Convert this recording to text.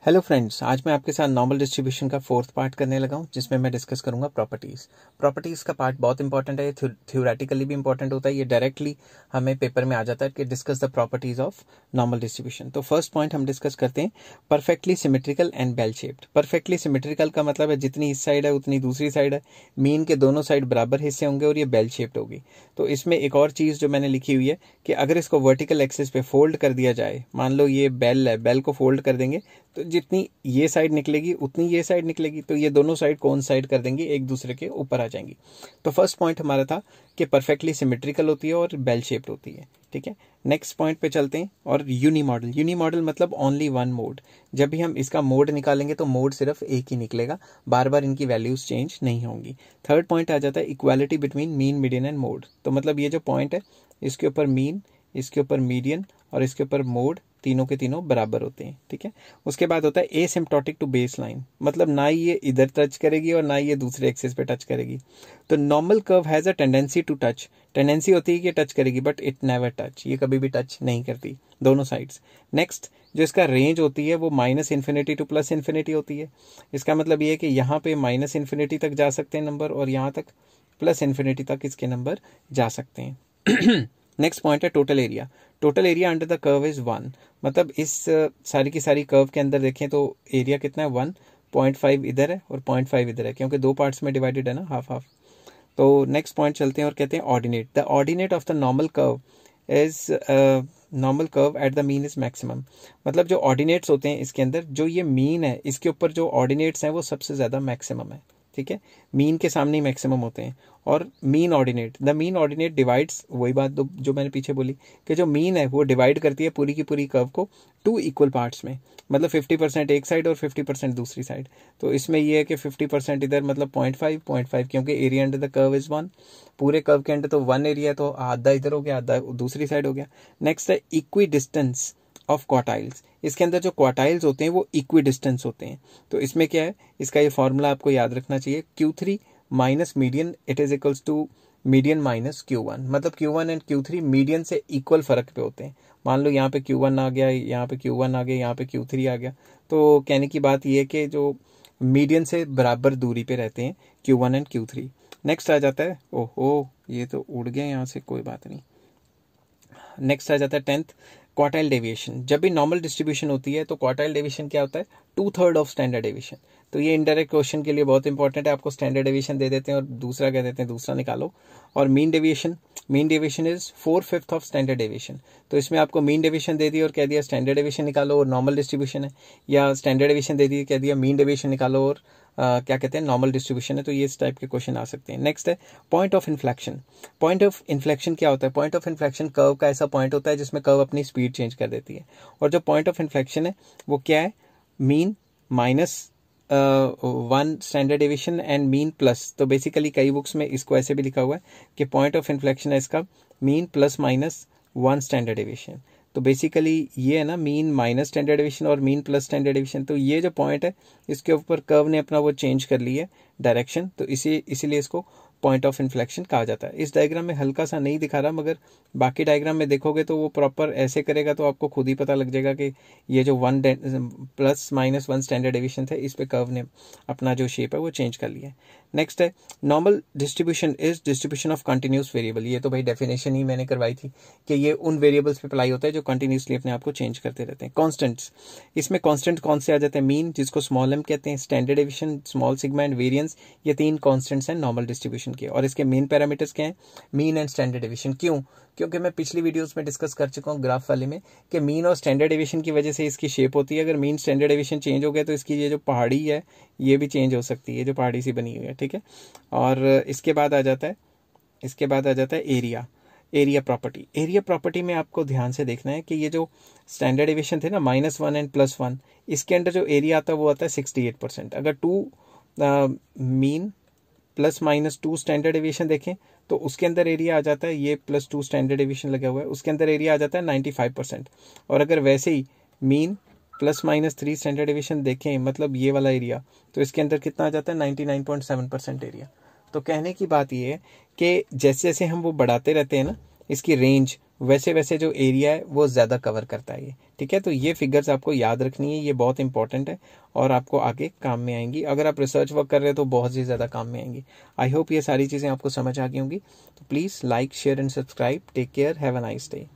Hello friends, आज मैं आपके साथ नॉर्मल डिस्ट्रीब्यूशन का फोर्थ पार्ट करने लगा हूं, जिसमें मैं डिस्कस करूंगा प्रॉपर्टीज का पार्ट बहुत इंपॉर्टेंट है। थ्योरेटिकली भी इंपॉर्टेंट होता है, ये डायरेक्टली हमें पेपर में आ जाता है कि discuss the properties of normal distribution. तो फर्स्ट पॉइंट हम डिस्कस करते हैं perfectly symmetrical and bell shaped. Perfectly symmetrical का मतलब है जितनी इस साइड है उतनी दूसरी साइड है, मीन के दोनों साइड बराबर हिस्से होंगे और ये बेल शेप्ड होगी। तो इसमें एक और चीज जो मैंने लिखी हुई है कि अगर इसको वर्टिकल एक्सिस पे फोल्ड कर दिया जाए, मान लो ये बेल है, बेल को फोल्ड कर देंगे तो जितनी ये साइड निकलेगी उतनी ये साइड निकलेगी, तो ये दोनों साइड कोइंसाइड कर देंगी, एक दूसरे के ऊपर आ जाएंगी। तो फर्स्ट पॉइंट हमारा था कि परफेक्टली सिमेट्रिकल होती है और बेल शेप्ड होती है। ठीक है, नेक्स्ट पॉइंट पे चलते हैं। और यूनी मॉडल मतलब ओनली वन मोड। जब भी हम इसका मोड निकालेंगे तो मोड सिर्फ एक ही निकलेगा, बार बार इनकी वैल्यूज चेंज नहीं होंगी। थर्ड पॉइंट आ जाता है equality between mean, median and mode. तो मतलब ये जो पॉइंट है, इसके ऊपर मीन, इसके ऊपर मीडियन और इसके ऊपर मोड, तीनों के तीनों बराबर होते हैं। ठीक है, उसके बाद होता है एसिम्प्टोटिक टू बेस लाइन, मतलब ना ही ये इधर टच करेगी और ना ही ये दूसरे एक्सिस पे टच करेगी। तो normal curve has a tendency to touch, tendency होती है कि टच करेगी बट इट नेवर टच, ये कभी भी टच नहीं करती दोनों साइड्स। नेक्स्ट जो इसका रेंज होती है वो minus infinity to plus infinity होती है। इसका मतलब ये है कि यहाँ पे माइनस इन्फिनिटी तक जा सकते हैं नंबर और यहाँ तक प्लस इन्फिनिटी तक इसके नंबर जा सकते हैं। नेक्स्ट पॉइंट है total area. Total area under the curve is 1, मतलब इस सारी की सारी कर्व के अंदर देखें तो एरिया कितना है 1, 0.5 इधर है और 0.5 इधर है, क्योंकि दो पार्ट्स में डिवाइडेड है ना, हाफ हाफ। तो नेक्स्ट पॉइंट चलते हैं और कहते हैं ordinate. The ordinate of the normal curve is normal curve at the mean is maximum. मतलब जो ऑर्डिनेट्स होते हैं इसके अंदर, जो ये मीन है इसके ऊपर जो ऑर्डिनेट्स हैं वो सबसे ज्यादा मैक्सिमम है। ठीक है, मीन के सामने ही मैक्सिमम होते हैं। और mean ordinate, the mean ordinate divides, वही बात जो मैंने पीछे बोली कि जो मीन है वो डिवाइड करती है पूरी की पूरी कर्व को 2 इक्वल पार्ट्स में, मतलब 50% एक साइड और 50% दूसरी साइड। तो इसमें ये है कि 50% इधर मतलब 0.5 क्योंकि area under the curve is 1, पूरे कर्व के अंदर तो 1 एरिया है, तो आधा इधर हो गया आधा दूसरी साइड हो गया। नेक्स्ट है इक्वी डिस्टेंस ऑफ क्वार्टाइल्स। इसके अंदर जो क्वार्टाइल्स होते हैं वो इक्वी डिस्टेंस होते हैं। तो इसमें क्या है, इसका ये फॉर्मूला आपको याद रखना चाहिए, Q3 minus median it is equals to median minus Q1। मतलब Q1 एंड Q3 मीडियन से इक्वल फर्क पे होते हैं। मान लो यहाँ पे Q1 आ गया, यहाँ पे Q1 आ गया, यहाँ पे Q3 आ गया, तो कहने की बात ये है कि जो मीडियन से बराबर दूरी पे रहते हैं Q1 एंड Q3। नेक्स्ट आ जाता है, ओहो ये तो उड़ गया यहाँ से, कोई बात नहीं। नेक्स्ट आ जाता है 10th क्वार्टाइल डेविएशन। जब भी नॉर्मल डिस्ट्रीब्यूशन होती है तो क्वार्टाइल डेविएशन क्या होता है, 2/3 ऑफ स्टैंडर्ड डेविएशन। तो ये इनडायरेक्ट क्वेश्चन के लिए बहुत इंपॉर्टेंट है, आपको स्टैंडर्ड डेविएशन दे देते हैं और दूसरा कह देते हैं दूसरा निकालो। और mean deviation is 4/5 of standard deviation. तो इसमें आपको मीन डेविएशन दे दी और कह दिया स्टैंडर्ड डेविएशन निकालो और नॉर्मल डिस्ट्रीब्यूशन है, या स्टैंडर्ड डेविएशन दे दी कह दिया मीन डेविएशन निकालो और क्या कहते हैं नॉर्मल डिस्ट्रीब्यूशन है। तो ये इस टाइप के क्वेश्चन आ सकते हैं। नेक्स्ट है point of inflection. Point of inflection क्या होता है, पॉइंट ऑफ इन्फ्लेक्शन कर्व का ऐसा पॉइंट होता है जिसमें कर्व अपनी स्पीड चेंज कर देती है। और जो पॉइंट ऑफ इन्फ्लेक्शन है वो क्या है, mean minus 1 standard deviation and mean plus. तो बेसिकली कई बुक्स में इसको ऐसे भी लिखा हुआ है कि पॉइंट ऑफ इन्फ्लेक्शन है इसका mean plus minus 1 standard deviation. तो बेसिकली ये है ना, मीन माइनस स्टैंडर्ड डेविएशन और मीन प्लस स्टैंडर्ड डेविएशन। तो ये जो पॉइंट है इसके ऊपर कर्व ने अपना वो चेंज कर ली है डायरेक्शन, तो इसीलिए इसको पॉइंट ऑफ इन्फ्लेक्शन कहा जाता है। इस डायग्राम में हल्का सा नहीं दिखा रहा, मगर बाकी डायग्राम में देखोगे तो वो प्रॉपर ऐसे करेगा तो आपको खुद ही पता लग जाएगा कि ये जो 1 प्लस माइनस 1 स्टैंडर्ड डेविएशन थे इस पे कर्व ने अपना जो शेप है वो चेंज कर लिया है। नेक्स्ट है normal distribution is distribution of continuous variable. ये तो भाई डेफिनेशन ही मैंने करवाई थी कि ये उन वेरिएबल्स पे अप्लाई होता है जो कंटिन्यूसली अपने आप को चेंज करते रहते हैं। कॉन्स्टेंट्स, इसमें कॉन्स्टेंट कौन से आ जाते हैं, मीन जिसको स्मॉल एम कहते हैं, standard deviation, small sigma and variance, ये 3 कॉन्स्टेंट्स हैं नॉर्मल डिस्ट्रीब्यूशन के। और इसके मेन पैरामीटर्स क्या हैं, मीन एंड स्टैंडर्ड डेविएशन। क्यों, क्योंकि मैं पिछली वीडियोस में डिस्कस कर चुका हूँ ग्राफ वाले में कि मीन और स्टैंडर्ड डेविएशन की वजह से इसकी शेप होती है। अगर मीन स्टैंडर्ड डेविएशन चेंज हो गया तो इसकी ये जो पहाड़ी है ये भी चेंज हो सकती है, जो पहाड़ी सी बनी हुई है। ठीक है, और इसके बाद आ जाता है एरिया प्रॉपर्टी। एरिया प्रॉपर्टी में आपको ध्यान से देखना है कि ये जो स्टैंडर्ड डेविएशन थे ना -1 एंड +1, इसके अंदर जो एरिया आता है वो आता है 68%। अगर 2 mean plus minus 2 standard deviation देखें तो उसके अंदर एरिया आ जाता है, ये +2 स्टैंडर्ड डेविएशन लगा हुआ है, उसके अंदर एरिया आ जाता है 95%। और अगर वैसे ही mean plus minus 3 standard deviation देखें, मतलब ये वाला एरिया, तो इसके अंदर कितना आ जाता है 99.7% एरिया। तो कहने की बात ये है कि जैसे जैसे हम वो बढ़ाते रहते हैं ना, इसकी रेंज, वैसे वैसे जो एरिया है वो ज़्यादा कवर करता है ये, ठीक है। तो ये फिगर्स आपको याद रखनी है, ये बहुत इंपॉर्टेंट है और आपको आगे काम में आएंगी। अगर आप रिसर्च वर्क कर रहे हो तो बहुत ही ज़्यादा काम में आएंगी। आई होप ये सारी चीज़ें आपको समझ आ गई होंगी। तो please like, share and subscribe. Take care, have a nice day.